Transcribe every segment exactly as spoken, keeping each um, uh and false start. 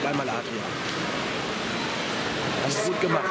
Dreimal Adrian. Hast du gut gemacht.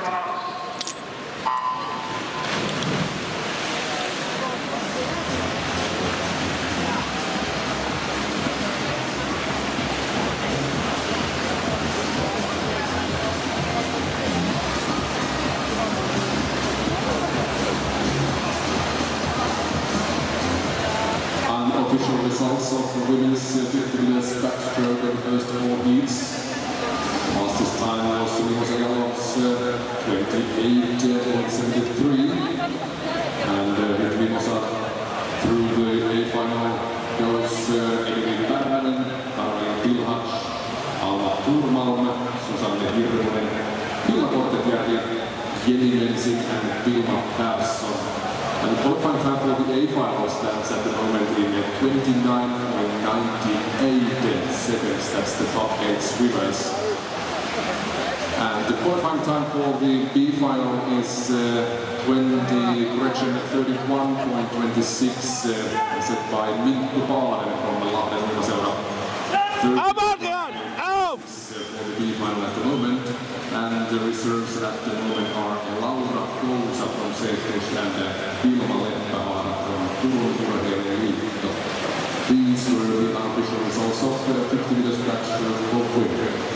Unofficial results of the women's fifty meters backstroke in the first four heats. Fastest time was Mimosa Galop's uh, twenty-eight point seven three, and uh, Mimosa through the A final goes uh, Emily Bergman, Caroline Pilhach, Alma Turmalm, Susanne Hirvonen, Pilla Portetjärvi, Jenny Mensing and Vilma Persson. And the qualifying time for the A final stands at the moment in twenty-nine point nine eight seconds. That's the top eight swimmers. And the qualifying time for the B final is uh, twenty, correction, thirty-one point two six, uh, set by Minttu Paalanen from Lahden Ilmaseura. For the B final at the moment, and the reserves at the moment are Laura Kousa from Seekirch and Vilma Leppävaara from Turun Urheililiitto. These were the unofficial results of the fifty meters backstroke for women.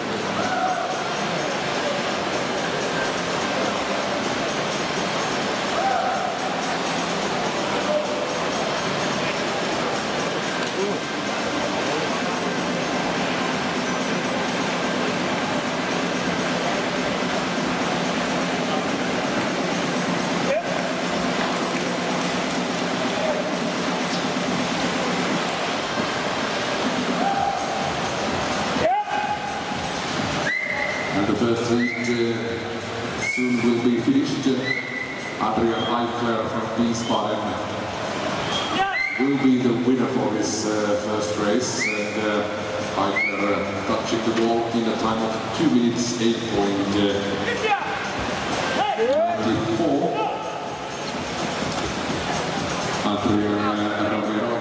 And the first heat uh, soon will be finished. Adrian Eichler from Wiesbaden will be the winner for this uh, first race. And uh, Eichler uh, touching the ball in a time of two minutes eight point. Uh,